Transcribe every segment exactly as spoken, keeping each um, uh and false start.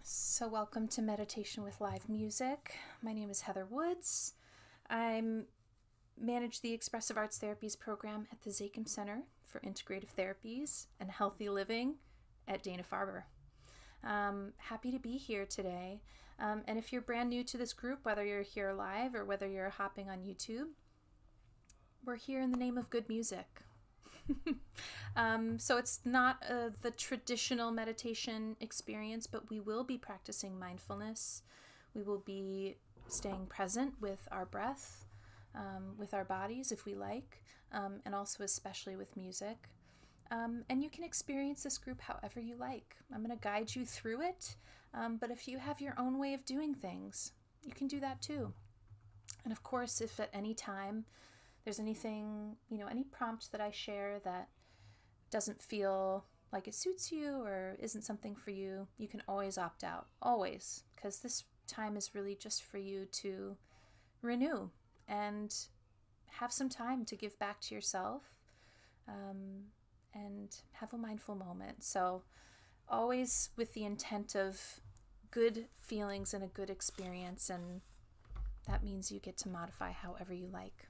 So welcome to Meditation with Live Music. My name is Heather Woods. I manage the Expressive Arts Therapies program at the Zakim Center for Integrative Therapies and Healthy Living at Dana-Farber. Um, happy to be here today. Um, and if you're brand new to this group, whether you're here live or whether you're hopping on YouTube, we're here in the name of good music. um, so it's not uh, the traditional meditation experience, but we will be practicing mindfulness. We will be staying present with our breath, um, with our bodies if we like, um, and also especially with music. Um, and you can experience this group however you like. I'm going to guide you through it, um, but if you have your own way of doing things, you can do that too. And of course, if at any time there's anything, you know, any prompt that I share that doesn't feel like it suits you or isn't something for you, you can always opt out, always, because this time is really just for you to renew and have some time to give back to yourself um, and have a mindful moment. So always with the intent of good feelings and a good experience, and that means you get to modify however you like.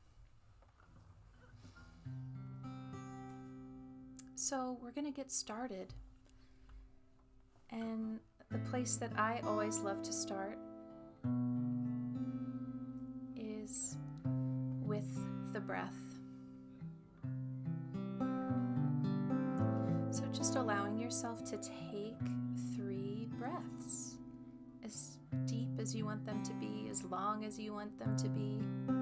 So we're going to get started, and the place that I always love to start is with the breath. So just allowing yourself to take three breaths, as deep as you want them to be, as long as you want them to be.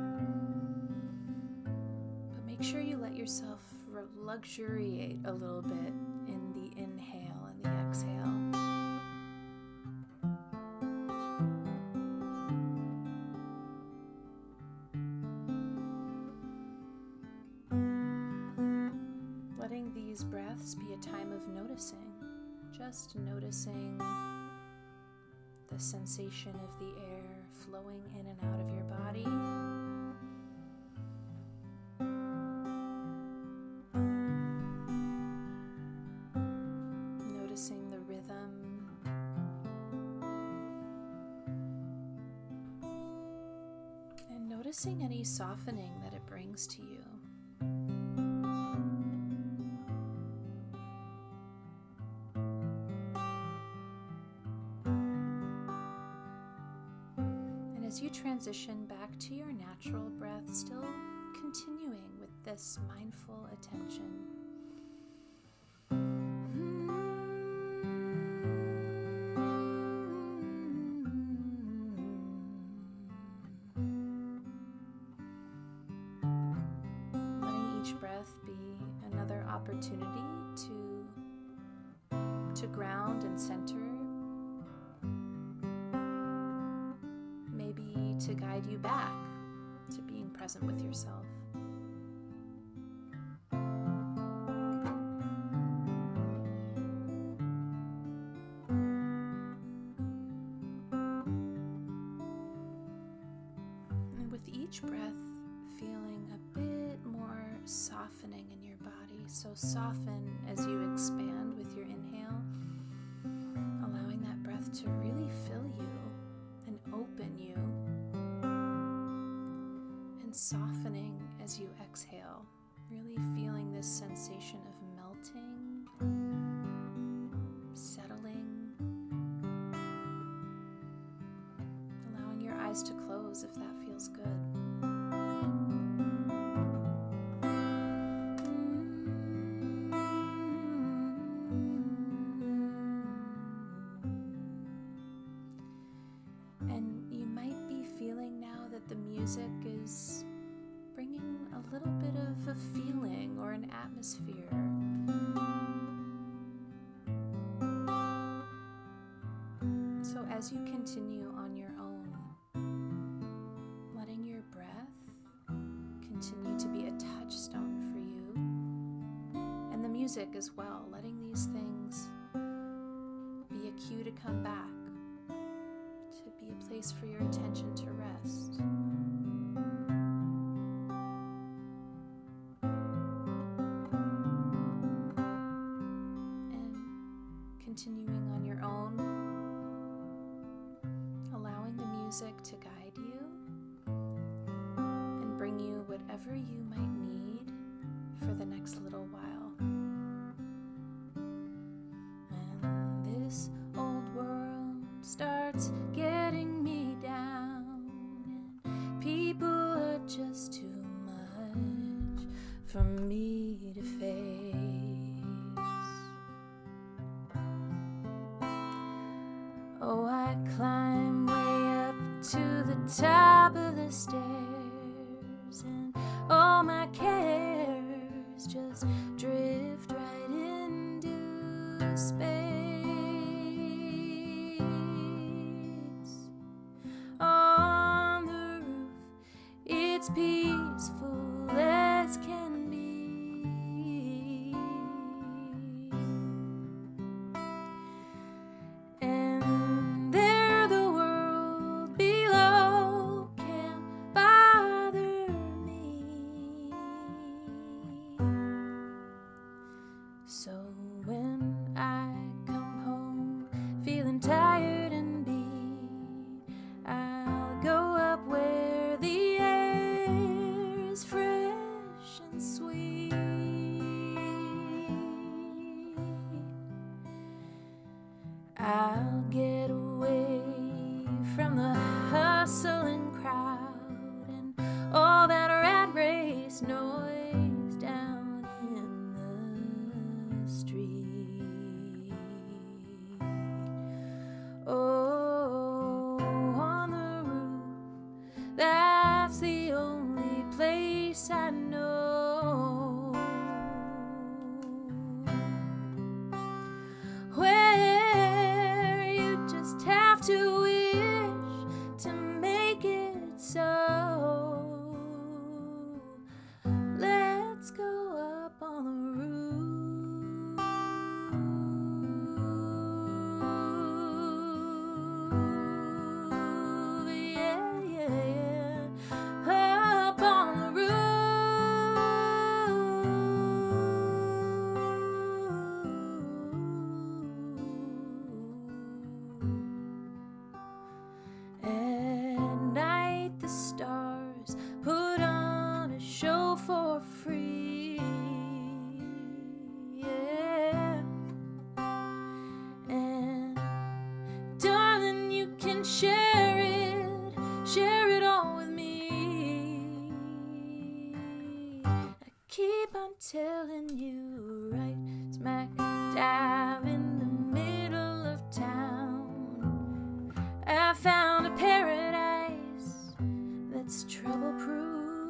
But make sure you let yourself luxuriate a little bit in the inhale and the exhale. Letting these breaths be a time of noticing, just noticing the sensation of the air flowing in and out of your body. Noticing the rhythm, and noticing any softening that it brings to you. And as you transition back to your natural breath, still continuing with this mindful attention, breath be another opportunity to to ground and center, maybe to guide you back to being present with yourself. And with each breath, feeling a bit more softening in your body. So soften as you expand with your inhale, allowing that breath to really fill you and open you, and softening as you exhale, really feeling this sensation of melting, settling, allowing your eyes to close if that feels good. The music is bringing a little bit of a feeling or an atmosphere. So as you continue on your own, letting your breath continue to be a touchstone for you, and the music as well, letting these things be a cue to come back, to be a place for your attention to rest. And continuing on your own, music to guide you and bring you whatever you might need for the next little while. When this old world starts getting me down and people are just too much for me to face, oh, I climb way up to the top of the stairs, and all my cares just drift right into space. On the roof, it's peaceful as can be. So when I come home feeling tired and beat, I'll go up where the air is fresh and sweet. I'll get away from the hustling crowd and all that rat race noise down in the street. Oh, on the roof, that's the only place I know where you just have to wish to make it so. Let's go up on the roof. Yeah, yeah, yeah. Up on the roof. At night the stars put on a show for free, yeah. And darling, you can share it, share it all with me. I keep on telling you, right smack dab in the middle of town, I found a paradise that's trouble-proof.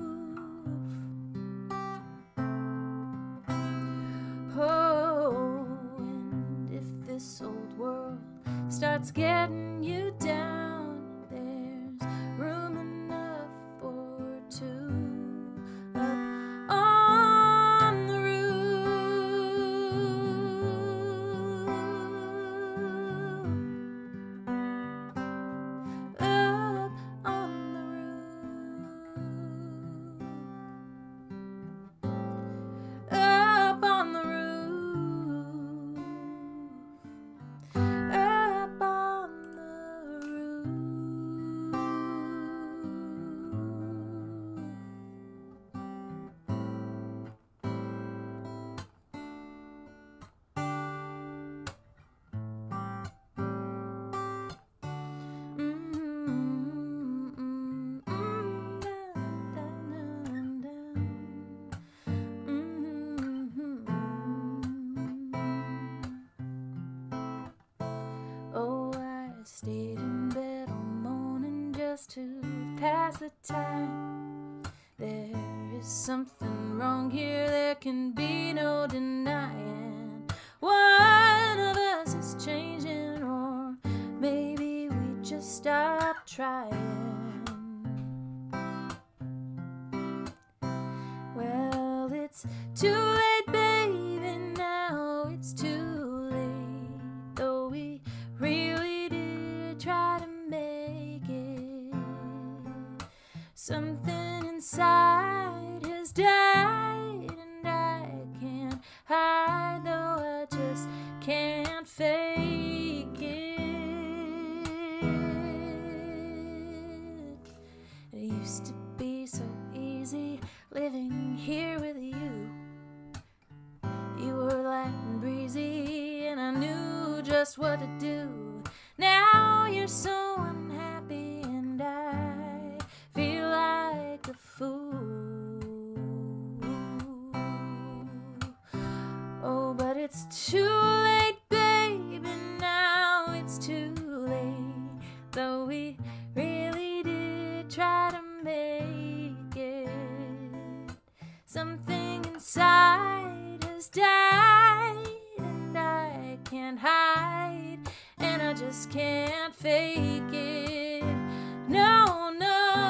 Oh, and if this old world starts getting you down, there's room enough for two up on the roof. Up on the roof. Up on the roof. Up on the roof. Oh, I stayed in bed all morning just to pass the time. There is something wrong here, there can be no denying. One of us is changing, or maybe we just stopped trying. Well, it's too late, baby, now it's too late. Though we really did try to make it, something inside has died, and I can't hide, though I just can't fake it. just what to do. Now you're so unhappy and I feel like a fool. Oh, but it's too late, baby, now it's too late. Though we really did try to make it, something inside has died, and I can't hide, and I just can't fake it. No, no.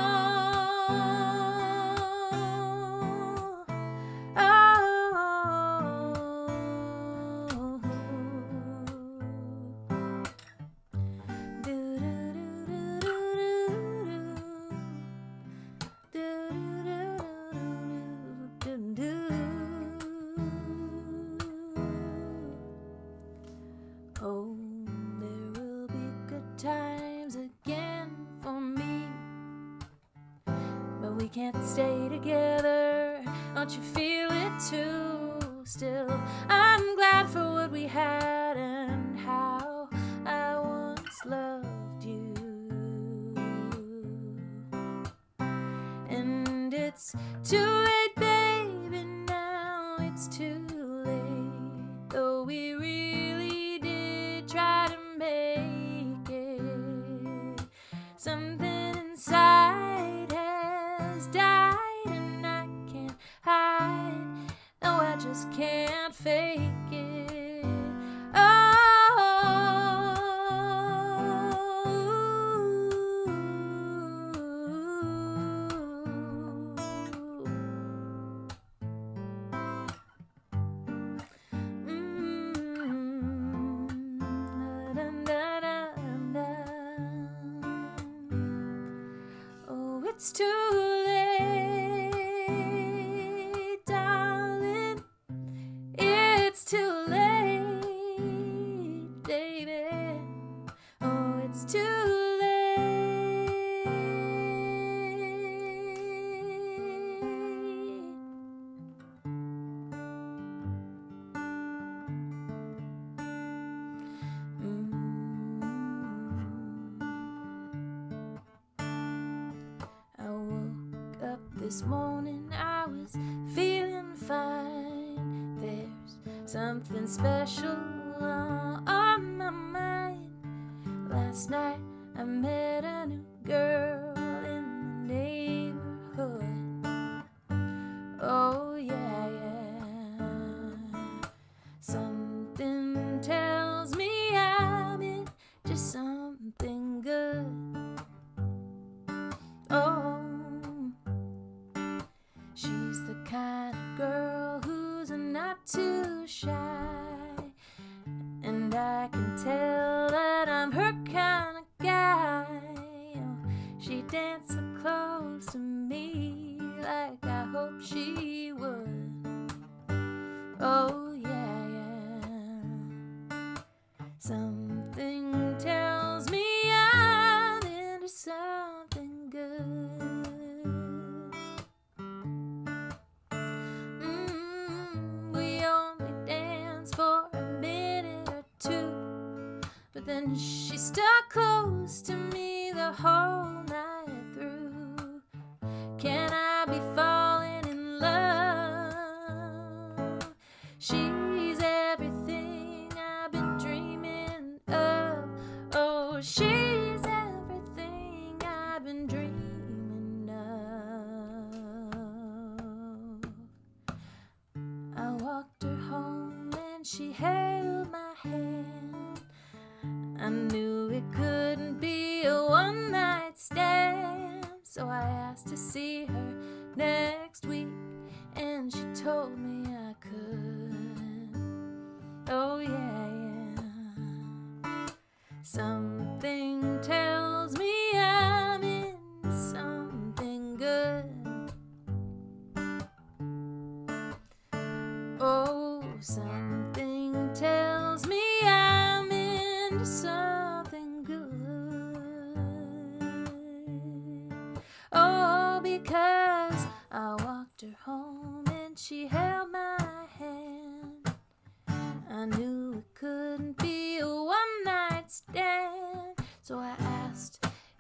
Oh, there will be good times again for me, but we can't stay together. Don't you feel it too? Still, I'm glad for what we had and how I once loved you. And it's too late, baby, now it's too late. Though we really did try to make it, something inside has died, and I can't hide. No, I just can't fake it. Oh. It's too late, darling. It's too late, baby. Oh, it's too late. Mm. I woke up this morning, I was feeling fine. There's something special on my mind. Last night I met a new girl in the neighborhood. Oh yeah, yeah. Something tells me I'm into something good. Oh, she's the kind of girl who's not too shy, and I can tell that I'm her kind of guy. Oh, she danced so close to me like I hoped she would. Oh yeah, yeah. Something tells me I'm into something good. Mm, we only danced for a minute or two, but then she stuck close to me the whole night through. Can I be falling in love? She's everything I've been dreaming of. Oh, she's everything I've been dreaming of. I walked her home and she held my hand. I knew it couldn't be a one-night stand, so I asked to see her next week, and she told me I could. Oh yeah, yeah. Something tells me I'm in something good. Oh, something tells me I'm into something good. Oh, because I walked her home and she held my hand. I knew it couldn't be a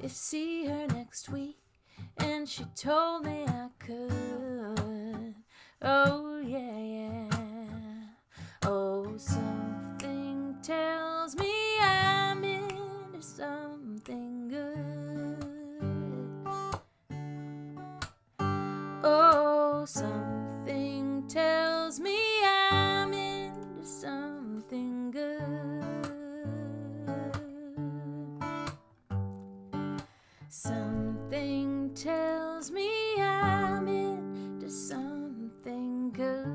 if see her next week, and she told me I could. Oh yeah, yeah. Oh, something tells me I'm into something good. Oh, something tells me I'm into something good. Something tells me I'm into something good.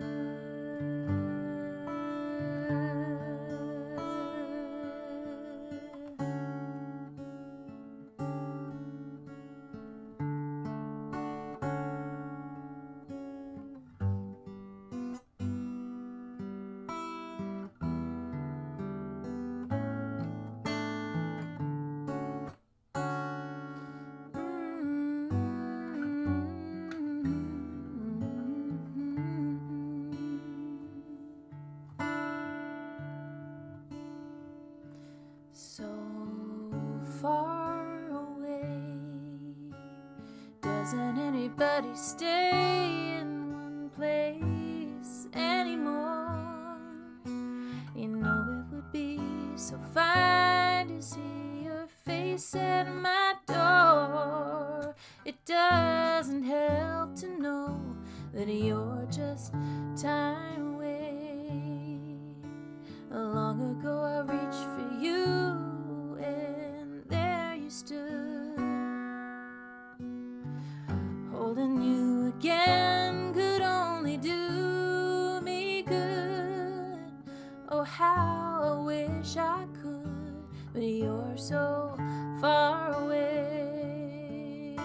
So far away, doesn't anybody stay in one place anymore? You know it would be so fine to see your face at my door. It doesn't help to know that you're just time away. Long ago I reached for you, and there you stood. Holding you again could only do me good. Oh, how I wish I could, but you're so far away.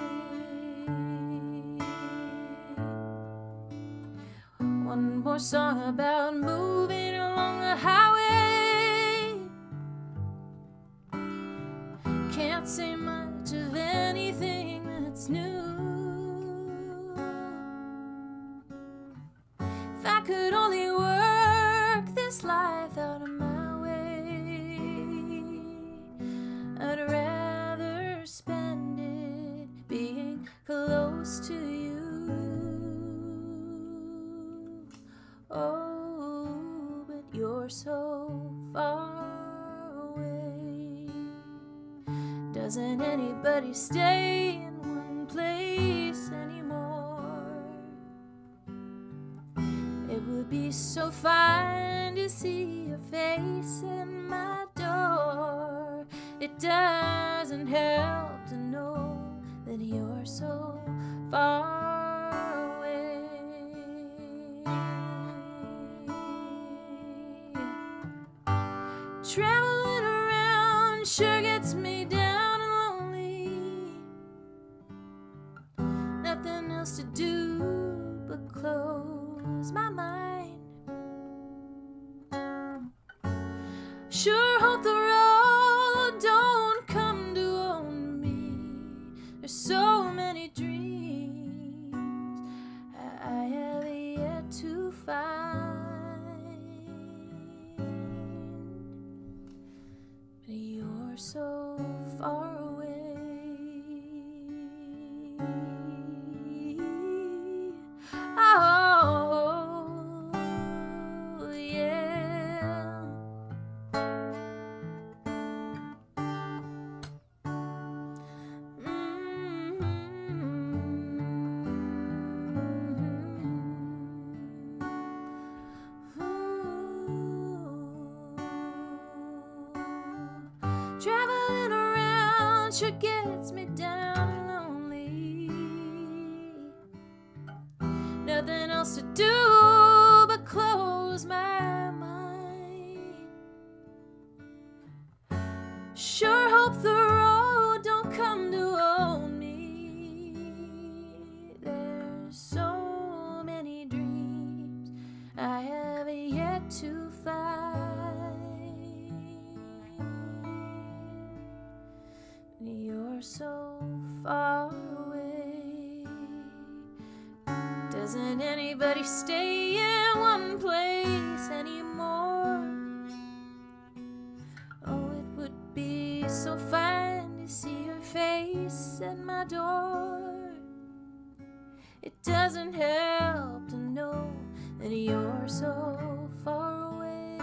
One more song about moving along the highway. Can't say much of anything that's new. If I could only work this life out of my way, I'd rather spend it being close to you. Oh, but you're so far away. Doesn't anybody stay in one place anymore? It would be so fine to see your face at my door. It doesn't help to know that you're so far away. Traveling around sure gets me down and lonely. Nothing else to do but close my mind. Sure hope the road don't come to own me. There's so many dreams I have yet to find. But you're so far away. Oh, yeah. Traveling around sure gets me down and lonely. Nothing else to do but close my mind. Sure hope the road don't come to own me. There's so many dreams I have yet to find. You're so far away. Doesn't anybody stay in one place anymore? Oh, it would be so fine to see your face peace at my door. It doesn't help to know that you're so far away.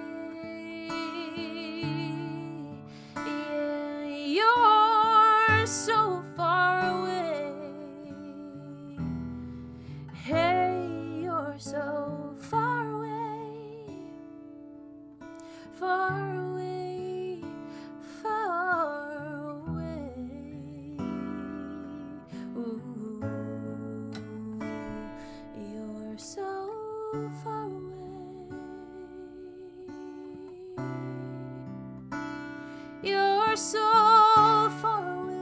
Yeah, you're so far away. Hey, you're so far away, far away, far away. Ooh, you're so far away. You're so far away.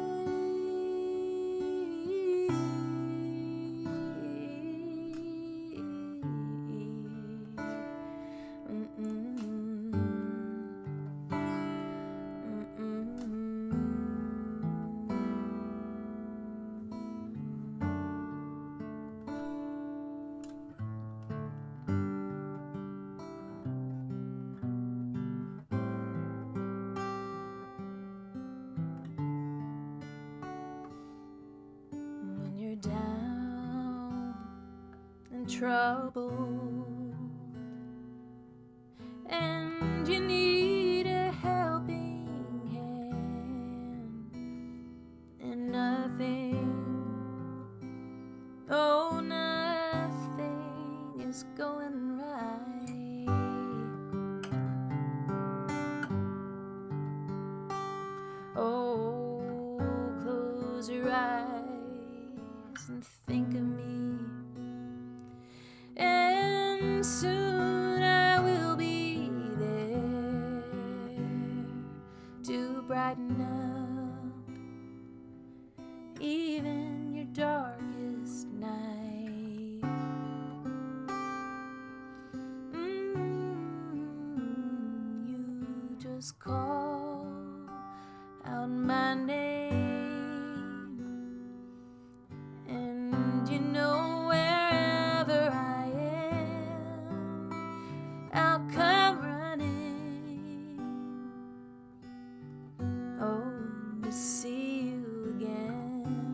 Down and troubled, and you need a helping hand, and nothing, oh, nothing is going right. Oh, close your eyes and think of me, and soon I will be there to brighten up even your darkest night. Mm, you just call out my name, and you know wherever I am, I'll come running, oh, to see you again.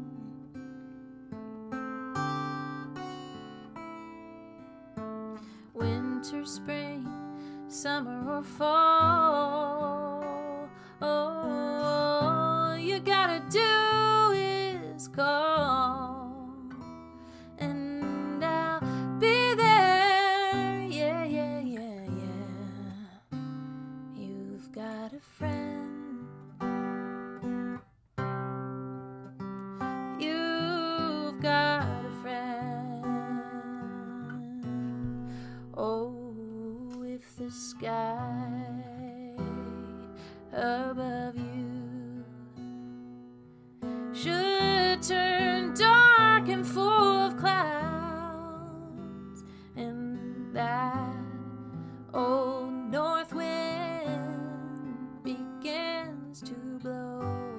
Winter, spring, summer or fall, oh, you gotta do is call, and I'll be there. Yeah, yeah, yeah, yeah. You've got a friend. You've got a friend. Oh, if the sky above you should turn dark and full of clouds, and that old north wind begins to blow,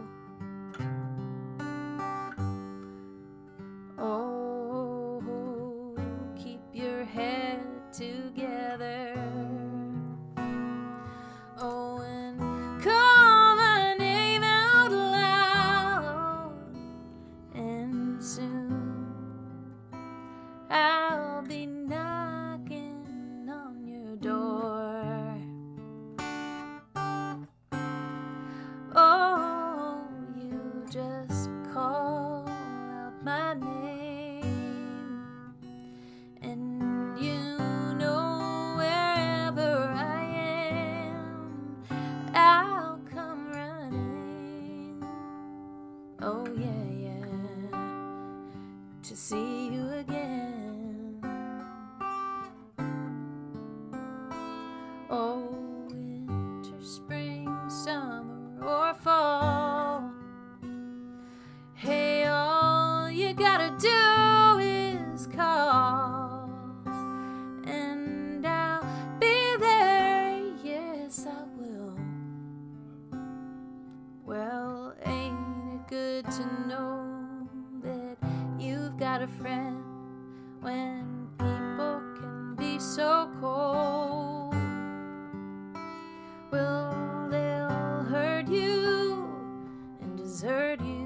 oh, keep your head together, oh, and call my name out loud, and soon I'll be knocking on your door. Oh, you just call out my name, and you know wherever I am, I'll come running, oh yeah, yeah, to see you again. Oh, winter, spring, summer or fall, hey, all you gotta do is call, and I'll be there. Yes, I will. Well, ain't it good to know that you've got a friend when people can be so cold? Well, they'll hurt you and desert you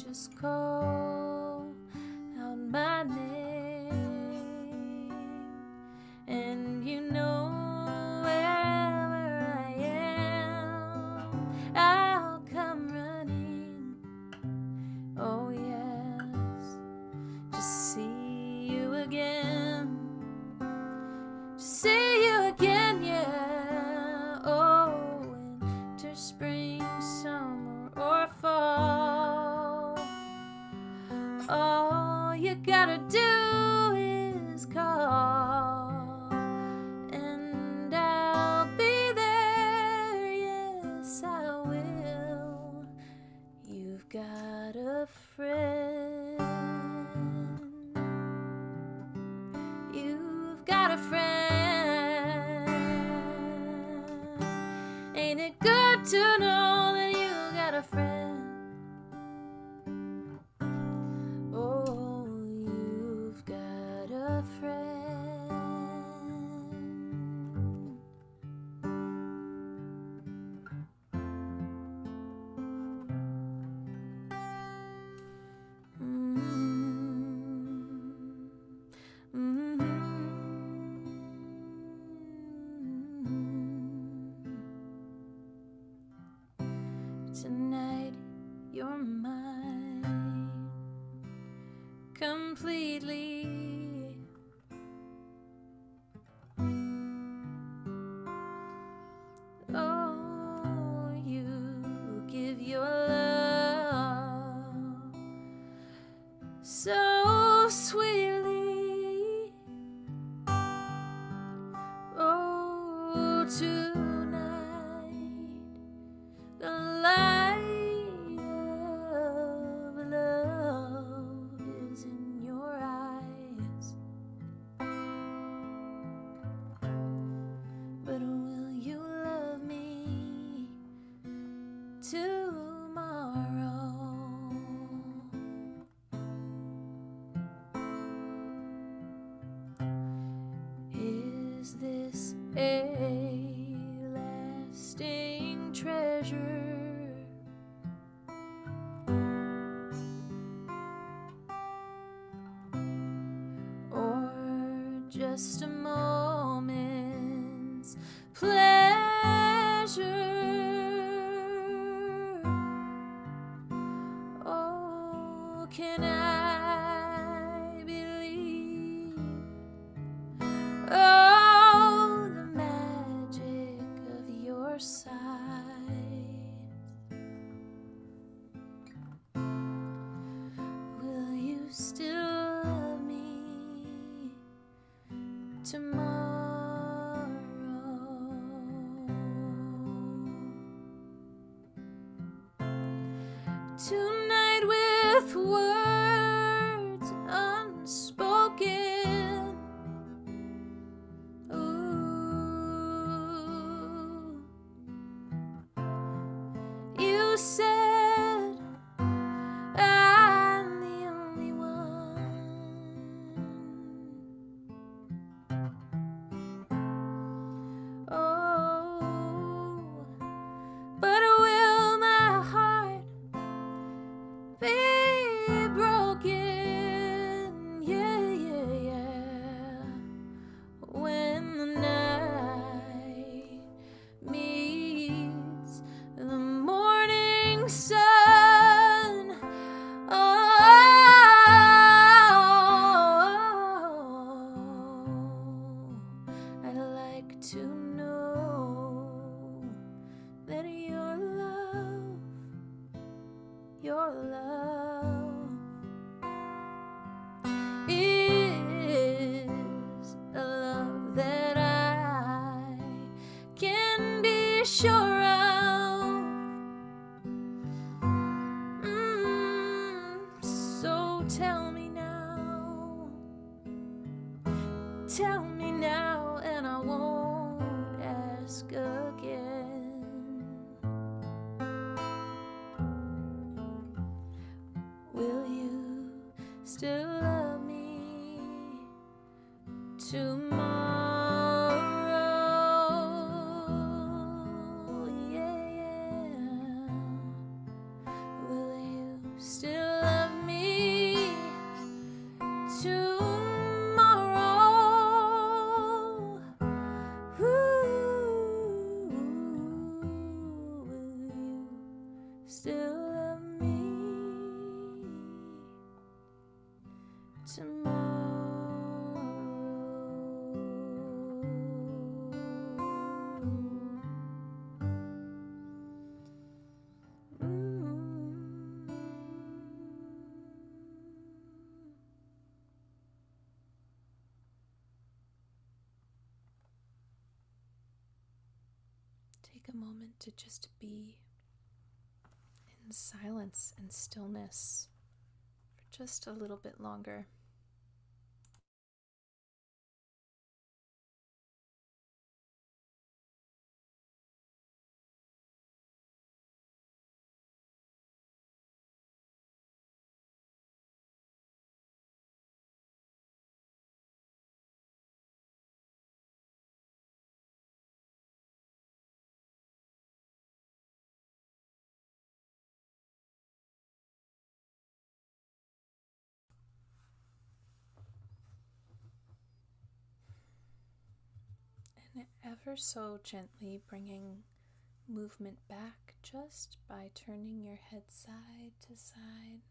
just call out my name, and you know wherever I am, I'll come running. Oh yes, just see you again, just see you again, yeah. Oh, winter, spring, summer, or fall, all you gotta do is call, and I'll be there, yes I will. You've got a friend, you've got a friend. Ain't it good to know that you got a friend? Oh, you've got a friend. Mm-hmm. Mm-hmm. Tonight you're mine completely. Oh, you give your love so sweetly. Oh, tonight the light of love is in your eyes. But will you love me tomorrow? Is this a lasting treasure, or just a moment's pleasure? Oh, can I believe, oh, the magic of your sight? Will you still love me tomorrow? Tonight with words unspoken, ooh, you said I'm the only one. Oh, but will my heart be broken? Yeah, yeah, yeah. When the night meets the morning sun, oh, I'd like to know that your love, your love is a love that I can be sure of. Mm, so tell me now, tell me now, and I won't ask again. Will you still love me tomorrow? Yeah, yeah. Will you still still love me tomorrow. Mm. Take a moment to just be in silence and stillness for just a little bit longer. And ever so gently bringing movement back just by turning your head side to side.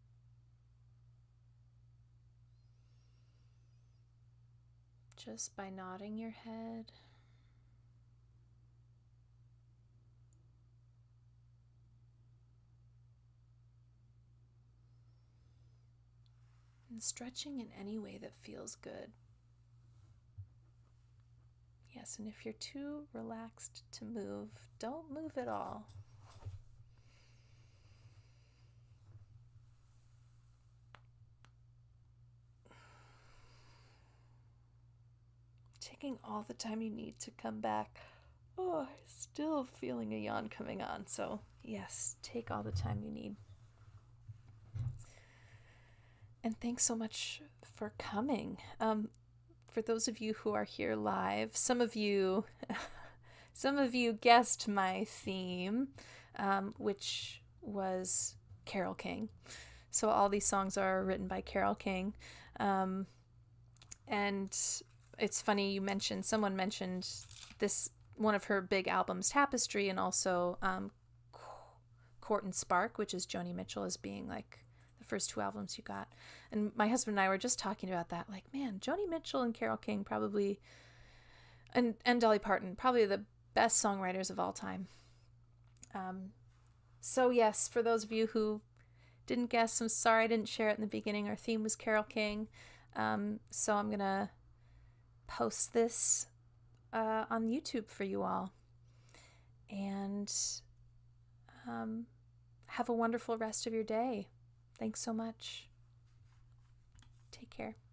Just by nodding your head. And stretching in any way that feels good. Yes, and if you're too relaxed to move, don't move at all. Taking all the time you need to come back. Oh, still feeling a yawn coming on, so yes, take all the time you need. And thanks so much for coming. Um, for those of you who are here live, some of you, some of you guessed my theme, um, which was Carole King. So all these songs are written by Carole King, um, and it's funny you mentioned. Someone mentioned this one of her big albums, Tapestry, and also um, Court and Spark, which is Joni Mitchell, as being like the first two albums you got. And my husband and I were just talking about that. Like, man, Joni Mitchell and Carole King probably, and, and Dolly Parton, probably the best songwriters of all time. Um, so yes, for those of you who didn't guess, I'm sorry I didn't share it in the beginning. Our theme was Carole King. Um, so I'm going to post this uh, on YouTube for you all. And um, have a wonderful rest of your day. Thanks so much. Take care.